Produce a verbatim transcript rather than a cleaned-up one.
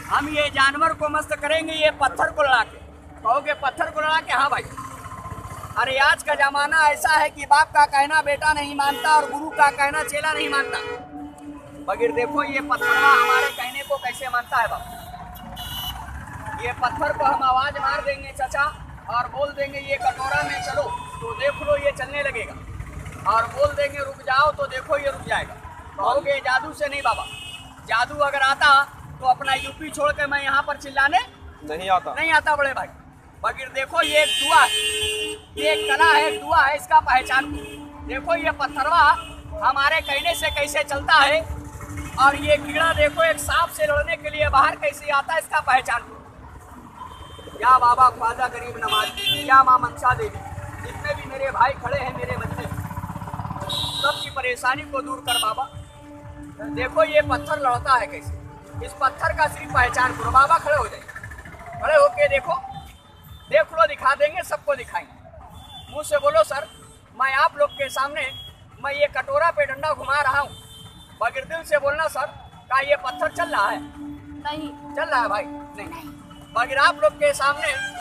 हम ये जानवर को मस्त करेंगे ये पत्थर को लड़ा के। कहोगे पत्थर को लड़ा के? हाँ भाई। अरे आज का जमाना ऐसा है कि बाप का कहना बेटा नहीं मानता और गुरु का कहना चेला नहीं मानता। मगर देखो ये पत्थरवा हमारे कहने को कैसे मानता है बाप। ये पत्थर को हम आवाज मार देंगे चाचा और बोल देंगे ये कटोरा में चलो तो देख लो ये चलने लगेगा, और बोल देंगे रुक जाओ तो देखो ये रुक जाएगा। कहोगे जादू से नहीं बाबा, जादू अगर आता तो अपना यूपी छोड़ के मैं यहाँ पर चिल्लाने नहीं आता नहीं आता बड़े भाई। मगर देखो ये एक दुआ है, ये एक कला है, एक दुआ है, इसका पहचान देखो। ये पत्थरवा हमारे कहने से कैसे चलता है, और ये कीड़ा देखो एक सांप से लड़ने के लिए बाहर कैसे आता है, इसका पहचान। या बाबा ख्वाजा गरीब नवाज, या माँ मनसा देवी, जितने भी मेरे भाई खड़े हैं मेरे बच्चे, सबकी परेशानी को दूर कर बाबा। देखो ये पत्थर लड़ता है कैसे, इस पत्थर का सिर्फ पहचान करो। बाबा खड़े हो जाए, खड़े होके देखो, देख लो, दिखा देंगे, सबको दिखाएंगे। मुँह से बोलो सर मैं आप लोग के सामने मैं ये कटोरा पे डंडा घुमा रहा हूँ, मगर दिल से बोलना सर का ये पत्थर चल रहा है? नहीं चल रहा है भाई, नहीं। मगर आप लोग के सामने